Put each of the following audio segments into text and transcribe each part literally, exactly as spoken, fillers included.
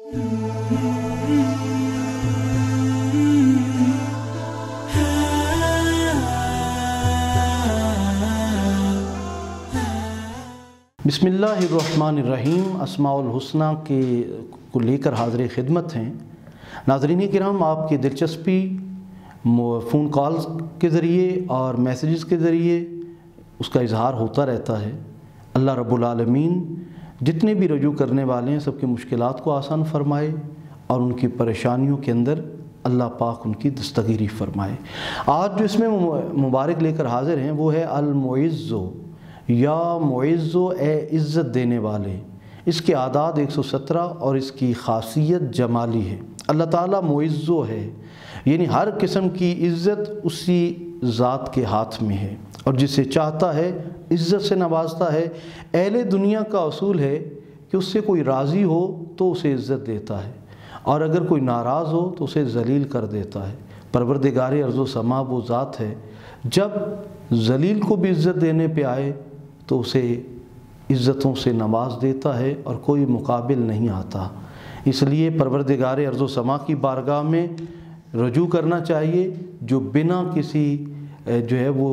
बिस्मिल्लाहिर्रहमानिर्रहीम। अस्माउल हुस्ना के को लेकर हाज़िर खिदमत हैं। नाज़रीन किराम, आपकी दिलचस्पी फ़ोन कॉल्स के ज़रिए और मैसेजेस के ज़रिए उसका इजहार होता रहता है। अल्लाह रब्बुल आलमीन जितने भी रजू करने वाले हैं सबकी मुश्किलात को आसान फरमाए और उनकी परेशानियों के अंदर अल्लाह पाक उनकी दस्तगीरी फरमाए। आज जो इसमें मुबारक लेकर हाज़िर हैं वो है अल-मुइज़्ज़ो या मुइज़्ज़ो ए इज़्ज़त देने वाले। इसके आदाद एक सौ सत्रह और इसकी खासियत जमाली है। अल्लाह ताला मुइज़्ज़ो है, यानी हर किस्म की इज़्ज़त उसी ज़ात के हाथ में है और जिसे चाहता है इज़्ज़त से नवाजता है। अहले दुनिया का असूल है कि उससे कोई राज़ी हो तो उसे इज़्ज़त देता है और अगर कोई नाराज़ हो तो उसे ज़लील कर देता है। परवरदिगार अर्ज़ व समा वो ज़ात है जब ज़लील को भी इज़्ज़त देने पे आए तो उसे इज़्ज़तों से नवाज देता है और कोई मुकाबिल नहीं आता। इसलिए परवरदिगार अर्ज़ व समा की बारगाह में रजू करना चाहिए जो बिना किसी जो है वो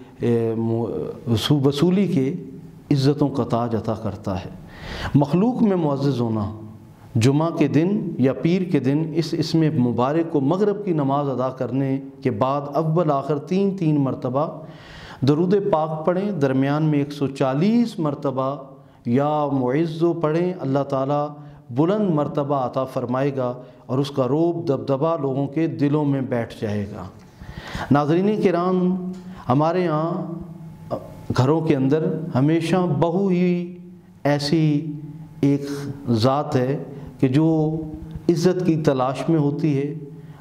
वसूली के इज़्ज़तों का ताज अता करता है। मखलूक में मुअज़्ज़ज़ होना, जुमा के दिन या पीर के दिन इस इसमें मुबारक को मगरिब की नमाज़ अदा करने के बाद अव्वल आखिर तीन तीन मरतबा दरूद पाक पढ़ें। दरमियान में एक सौ चालीस मरतबा या मुइज़्ज़ो पढ़ें। अल्लाह ताला बुलंद मरतबा अता फ़रमाएगा और उसका रोब दबदबा लोगों के दिलों में बैठ जाएगा। नाज़रीन किराम, हमारे यहाँ घरों के अंदर हमेशा बहू ही ऐसी एक ज़ात है कि जो इज़्ज़त की तलाश में होती है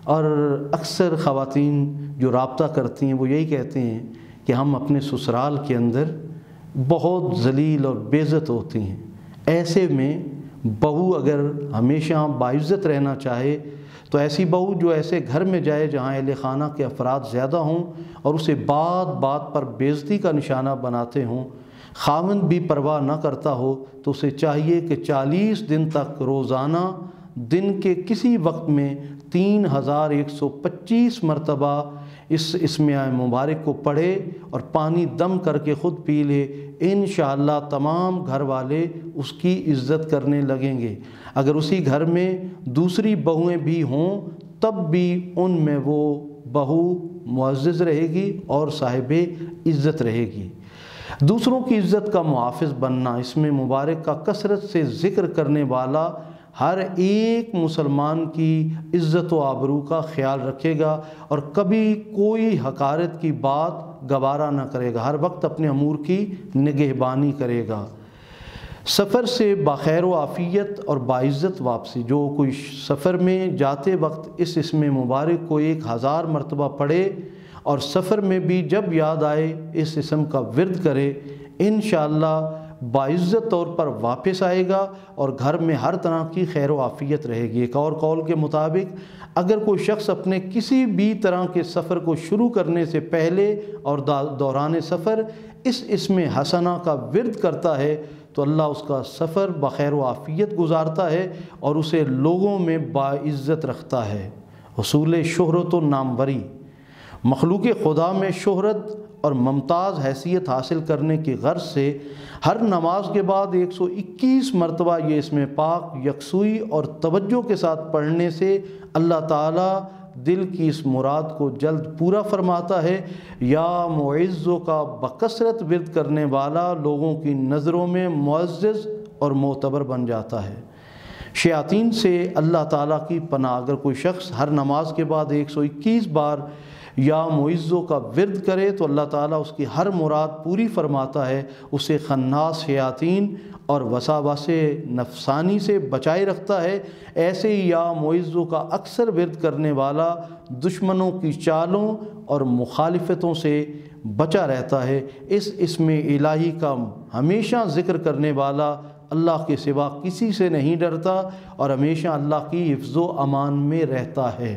और अक्सर ख़वातीन जो राब्ता करती हैं वो यही कहते हैं कि हम अपने ससुराल के अंदर बहुत ज़लील और बेइज़्ज़त होती हैं। ऐसे में बहू अगर हमेशा बाइज़्ज़त रहना चाहे तो ऐसी बहू जो ऐसे घर में जाए जहाँ अहले खाना के अफराद ज़्यादा हों और उसे बात बात पर बेइज़्ज़ती का निशाना बनाते हों, खाविंद भी परवाह न करता हो, तो उसे चाहिए कि चालीस दिन तक रोज़ाना दिन के किसी वक्त में तीन हज़ार एक सौ पच्चीस मरतबा इस इसमें मुबारक को पढ़े और पानी दम करके ख़ुद पी ले। इंशाअल्लाह तमाम घर वाले उसकी इज़्ज़त करने लगेंगे। अगर उसी घर में दूसरी बहुएं भी हों तब भी उनमें वो बहू मुअज़्ज़ज़ रहेगी और साहिबे इज़्ज़त रहेगी। दूसरों की इज़्ज़त का मुहाफ़िज़ बनना, इसमें मुबारक का कसरत से ज़िक्र करने वाला हर एक मुसलमान की इज़्ज़त व आबरू का ख्याल रखेगा और कभी कोई हकारत की बात गवारा न करेगा, हर वक्त अपने अमूर की निगहबानी करेगा। सफ़र से बख़ैर व आफ़ियत और बाइज़्ज़त वापसी, जो कोई सफ़र में जाते वक्त इस इसमें मुबारक को एक हज़ार मरतबा पढ़े और सफ़र में भी जब याद आए इस इसम का विर्द करे, इंशाअल्लाह बाइज़्ज़त तौर पर वापस आएगा और घर में हर तरह की खैर व आफ़ियत रहेगी। एक और कौल के मुताबिक अगर कोई शख्स अपने किसी भी तरह के सफ़र को शुरू करने से पहले और दौरान सफ़र इस इसमें हसना का विर्द करता है तो अल्लाह उसका सफ़र बख़ैर व आफ़ियत गुजारता है और उसे लोगों में बाइज़्ज़त रखता है। उसूल शोहरत व नामवरी, मखलूक खुदा में शोहरत और मुमताज़ हैसियत हासिल करने की गर्ज से हर नमाज के बाद एक सौ इक्कीस मरतबा ये इसमें पाक यकसुई और तवज्जो के साथ पढ़ने से अल्लाह ताला दिल की इस मुराद को जल्द पूरा फरमाता है। या मुइज़्ज़ो का बकसरत विर्द करने वाला लोगों की नज़रों में मुअज़्ज़ज़ और मोतबर बन जाता है। शयातीन से अल्लाह ताला की पनाह, अगर कोई शख्स हर नमाज के बाद एक सौ इक्कीस बार या मुइज़्ज़ो का विर्द करे तो अल्लाह ताला उसकी हर मुराद पूरी फरमाता है, उसे खन्नास शयातीन और वसावसे नफसानी से बचाए रखता है। ऐसे ही या मुइज़्ज़ो का अक्सर विर्द करने वाला दुश्मनों की चालों और मुखालिफतों से बचा रहता है। इस इसमें इलाही का हमेशा ज़िक्र करने वाला अल्लाह के सिवा किसी से नहीं डरता और हमेशा अल्लाह की हिफ्ज़ व अमान में रहता है।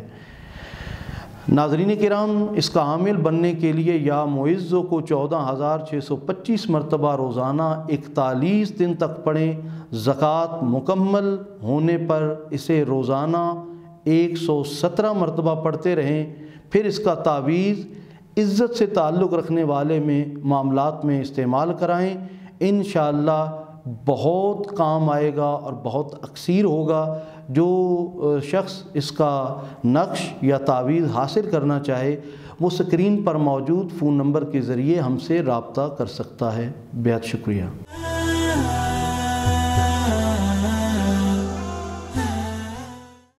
नाज़रीन किराम, इसका हामिल बनने के लिए या मुइज़्ज़ो को चौदह हज़ार छः सौ पच्चीस मरतबा रोज़ाना इकतालीस दिन तक पढ़ें। زکوٰۃ مکمل ہونے پر اسے روزانہ ایک سو سترہ مرتبہ پڑھتے رہیں، پھر اس کا تعویذ عزت سے تعلق رکھنے والے میں معاملات میں استعمال کرائیں، انشاءاللہ بہت کام آئے گا اور بہت اکثیر ہوگا۔ جو شخص اس کا نقش یا تعویذ حاصل کرنا چاہے وہ اسکرین پر موجود فون نمبر کے ذریعے ہم سے رابطہ کر سکتا ہے۔ بہت شکریہ۔